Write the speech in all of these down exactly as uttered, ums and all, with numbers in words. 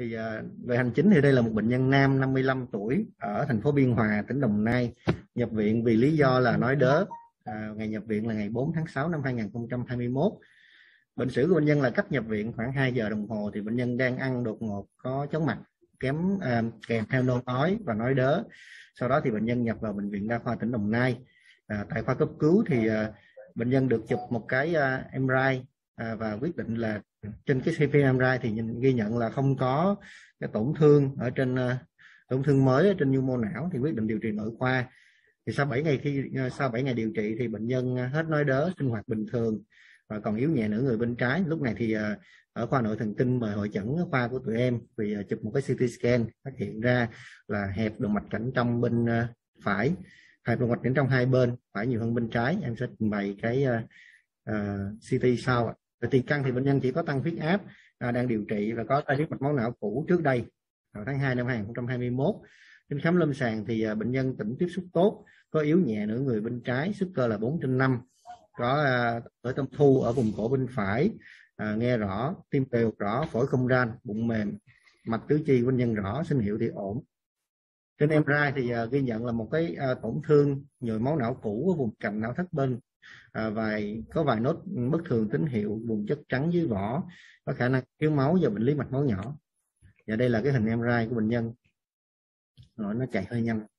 Thì uh, về hành chính thì đây là một bệnh nhân nam năm mươi lăm tuổi ở thành phố Biên Hòa, tỉnh Đồng Nai, nhập viện vì lý do là nói đớ. Uh, ngày nhập viện là ngày bốn tháng sáu năm hai nghìn không trăm hai mươi mốt. Bệnh sử của bệnh nhân là cách nhập viện khoảng hai giờ đồng hồ, thì bệnh nhân đang ăn đột ngột, có chóng mặt kém uh, kèm theo nôn ói và nói đớ. Sau đó thì bệnh nhân nhập vào bệnh viện đa khoa tỉnh Đồng Nai. Uh, tại khoa cấp cứu thì uh, bệnh nhân được chụp một cái uh, em rờ i uh, và quyết định là trên cái xê tê em rờ i thì ghi nhận là không có cái tổn thương ở trên uh, tổn thương mới ở trên nhu mô não, thì quyết định điều trị nội khoa. Thì sau bảy ngày khi uh, sau bảy ngày điều trị thì bệnh nhân uh, hết nói đớ, sinh hoạt bình thường và còn yếu nhẹ nửa người bên trái. Lúc này thì uh, ở khoa nội thần kinh mời hội chẩn khoa của tụi em vì uh, chụp một cái xê tê scan, phát hiện ra là hẹp động mạch cảnh trong bên uh, phải, hẹp động mạch cảnh trong hai bên, phải nhiều hơn bên trái. Em sẽ trình bày cái uh, uh, xê tê sau ạ. Về tiền căn thì bệnh nhân chỉ có tăng huyết áp, à, đang điều trị và có tai biến mạch máu não cũ trước đây vào tháng hai năm hai nghìn không trăm hai mươi mốt. Trên khám lâm sàng thì à, bệnh nhân tỉnh tiếp xúc tốt, có yếu nhẹ nửa người bên trái, sức cơ là bốn trên năm, có à, ở tâm thu ở vùng cổ bên phải, à, nghe rõ, tim đều rõ, phổi không ran, bụng mềm, mạch tứ chi bệnh nhân rõ, sinh hiệu thì ổn. Trên em rờ i thì à, ghi nhận là một cái à, tổn thương nhồi máu não cũ ở vùng cạnh não thất bên. À, vài có vài nốt bất thường tín hiệu vùng chất trắng dưới vỏ, có khả năng thiếu máu do bệnh lý mạch máu nhỏ. Và đây là cái hình em rờ i của bệnh nhân. Rồi nó chạy hơi nhanh.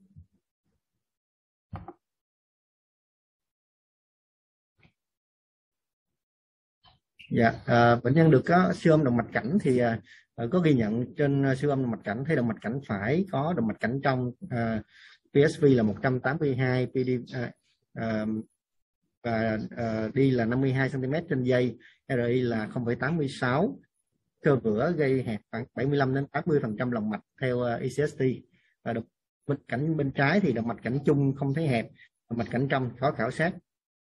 Dạ, à, bệnh nhân được có siêu âm động mạch cảnh thì à, có ghi nhận trên siêu âm động mạch cảnh thấy động mạch cảnh phải có động mạch cảnh trong, à, pê ét vê là một trăm tám mươi hai, pê đê à, à, và uh, đi là năm mươi hai xăng ti mét trên giây, rờ i là không phẩy tám mươi sáu, cơ vữa gây hẹp khoảng bảy mươi lăm đến tám mươi phần trăm lòng mạch theo uh, e xê ét tê. Và động mạch cảnh bên trái thì động mạch cảnh chung không thấy hẹp, động mạch cảnh trong khó khảo sát.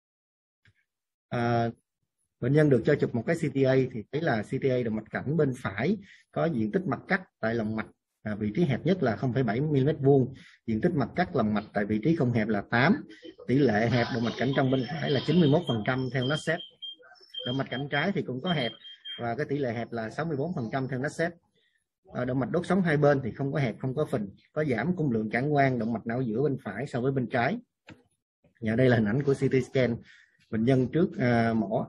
Uh, bệnh nhân được cho chụp một cái xê tê a thì thấy là xê tê a động mạch cảnh bên phải có diện tích mặt cắt tại lòng mạch, à, vị trí hẹp nhất là không phẩy bảy mi li mét vuông, diện tích mặt cắt lòng mạch tại vị trí không hẹp là tám, tỷ lệ hẹp động mạch cảnh trong bên phải là chín mươi mốt phần trăm theo NASCET. Động mạch cảnh trái thì cũng có hẹp và cái tỷ lệ hẹp là sáu mươi bốn phần trăm theo NASCET. À, động mạch đốt sống hai bên thì không có hẹp, không có phình, có giảm cung lượng cản quang động mạch não giữa bên phải so với bên trái. Và đây là hình ảnh của xê tê scan bệnh nhân trước à, mổ.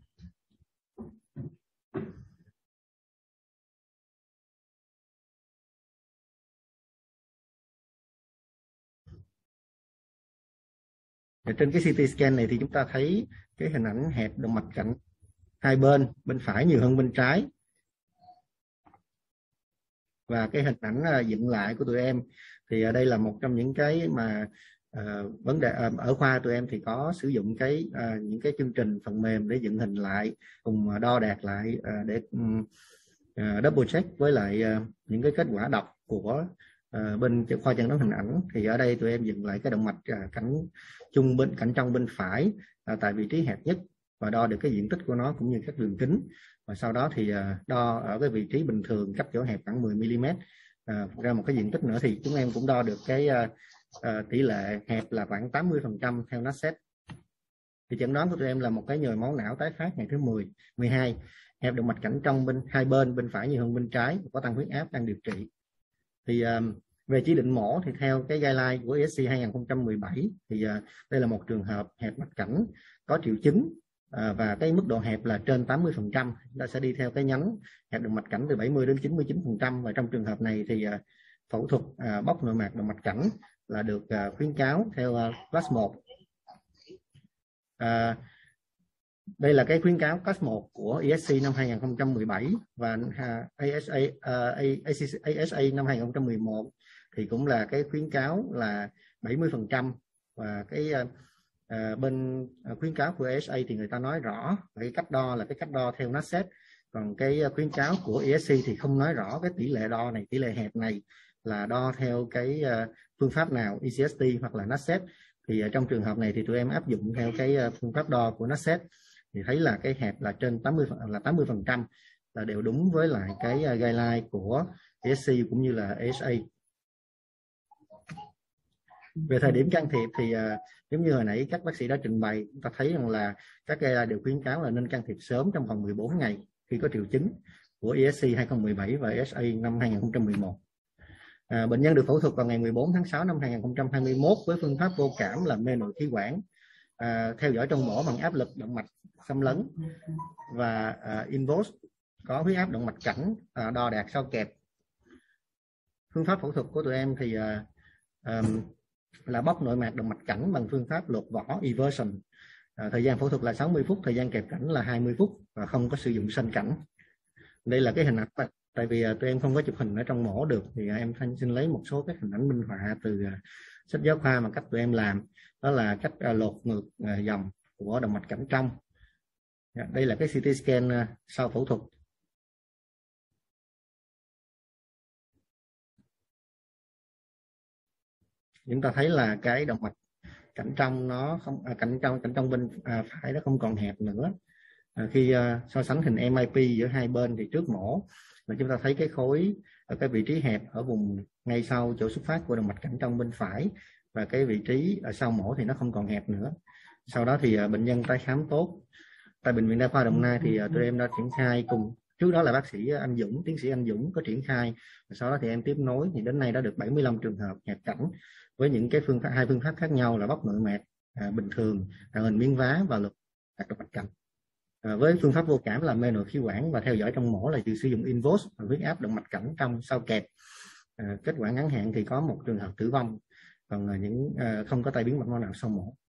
Trên cái xê tê scan này thì chúng ta thấy cái hình ảnh hẹp động mạch cảnh hai bên, bên phải nhiều hơn bên trái. Và cái hình ảnh uh, dựng lại của tụi em thì uh, đây là một trong những cái mà uh, vấn đề uh, ở khoa tụi em thì có sử dụng cái uh, những cái chương trình phần mềm để dựng hình lại, cùng uh, đo đạc lại uh, để um, uh, double check với lại uh, những cái kết quả đọc của uh, bên khoa chẩn đoán hình ảnh. Thì ở đây tụi em dựng lại cái động mạch uh, cảnh chung bên cảnh trong bên phải uh, tại vị trí hẹp nhất và đo được cái diện tích của nó cũng như các đường kính. Và sau đó thì uh, đo ở cái vị trí bình thường cách chỗ hẹp khoảng mười mi li mét uh, ra một cái diện tích nữa, thì chúng em cũng đo được cái uh, uh, tỷ lệ hẹp là khoảng tám mươi phần trăm theo NASCET. Thì chẩn đoán của tụi em là một cái nhồi máu não tái phát ngày thứ mười, mười hai, hẹp động mạch cảnh trong bên hai bên, bên phải nhiều hơn bên trái, có tăng huyết áp, đang điều trị. Thì uh, về chỉ định mổ thì theo cái guideline của e ét xê hai nghìn không trăm mười bảy thì uh, đây là một trường hợp hẹp mạch cảnh có triệu chứng uh, và cái mức độ hẹp là trên tám mươi phần trăm. Nó sẽ đi theo cái nhánh hẹp động mạch cảnh từ bảy mươi đến chín mươi chín phần trăm, và trong trường hợp này thì uh, phẫu thuật uh, bóc nội mạc động mạch cảnh là được uh, khuyến cáo theo uh, class một. Uh, đây là cái khuyến cáo class một của e ét xê năm hai nghìn không trăm mười bảy, và uh, a ét a, uh, a ét a năm hai nghìn không trăm mười một thì cũng là cái khuyến cáo là bảy mươi phần trăm. Và cái uh, uh, bên uh, khuyến cáo của a ét a thì người ta nói rõ cái cách đo là cái cách đo theo NASCET, còn cái uh, khuyến cáo của e ét xê thì không nói rõ cái tỷ lệ đo này, tỷ lệ hẹp này là đo theo cái uh, phương pháp nào, e xê ét tê hoặc là NASCET. Thì uh, trong trường hợp này thì tụi em áp dụng theo cái uh, phương pháp đo của NASCET thì thấy là cái hẹp là trên tám mươi là tám mươi phần trăm, là đều đúng với lại cái uh, guideline của e ét xê cũng như là a ét a. Về thời điểm can thiệp thì uh, giống như hồi nãy các bác sĩ đã trình bày, chúng ta thấy rằng là các guideline đều khuyến cáo là nên can thiệp sớm trong vòng mười bốn ngày khi có triệu chứng. của e ét xê hai không một bảy và ét a năm hai không một một. À, bệnh nhân được phẫu thuật vào ngày mười bốn tháng sáu năm hai không hai mốt với phương pháp vô cảm là mê nội khí quản, à, theo dõi trong mổ bằng áp lực động mạch xâm lấn và à, invoice, có huyết áp động mạch cảnh, à, đo đạt sau kẹp. Phương pháp phẫu thuật của tụi em thì à, à, là bóc nội mạc động mạch cảnh bằng phương pháp lột vỏ eversion. À, thời gian phẫu thuật là sáu mươi phút, thời gian kẹp cảnh là hai mươi phút và không có sử dụng sanh cảnh. Đây là cái hình ảnh, tại vì uh, tụi em không có chụp hình ở trong mổ được thì uh, em xin lấy một số các hình ảnh minh họa từ uh, sách giáo khoa mà cách tụi em làm, đó là cách uh, lột ngược uh, dòng của động mạch cảnh trong. Yeah, đây là cái xê tê scan uh, sau phẫu thuật. Chúng ta thấy là cái động mạch cảnh trong nó không à, cảnh trong cảnh trong bên à, phải nó không còn hẹp nữa. À, khi à, so sánh hình em i pê giữa hai bên thì trước mổ mà chúng ta thấy cái khối ở cái vị trí hẹp ở vùng ngay sau chỗ xuất phát của động mạch cảnh trong bên phải, và cái vị trí ở sau mổ thì nó không còn hẹp nữa. Sau đó thì à, bệnh nhân tái khám tốt tại bệnh viện Đa khoa Đồng Nai thì à, tụi em đã triển khai cùng, trước đó là bác sĩ Anh Dũng, tiến sĩ Anh Dũng có triển khai, sau đó thì em tiếp nối, thì đến nay đã được bảy mươi lăm trường hợp hẹp cảnh với những cái phương pháp, hai phương pháp khác nhau là bóc nội mạc à, bình thường, tạo hình miếng vá và lột động mạch cảnh. À, với phương pháp vô cảm là mê nội khí quản và theo dõi trong mổ là sử dụng invoice và huyết áp động mạch cảnh trong sau kẹp. À, kết quả ngắn hạn thì có một trường hợp tử vong, còn những à, không có tai biến mạch máu nào sau mổ.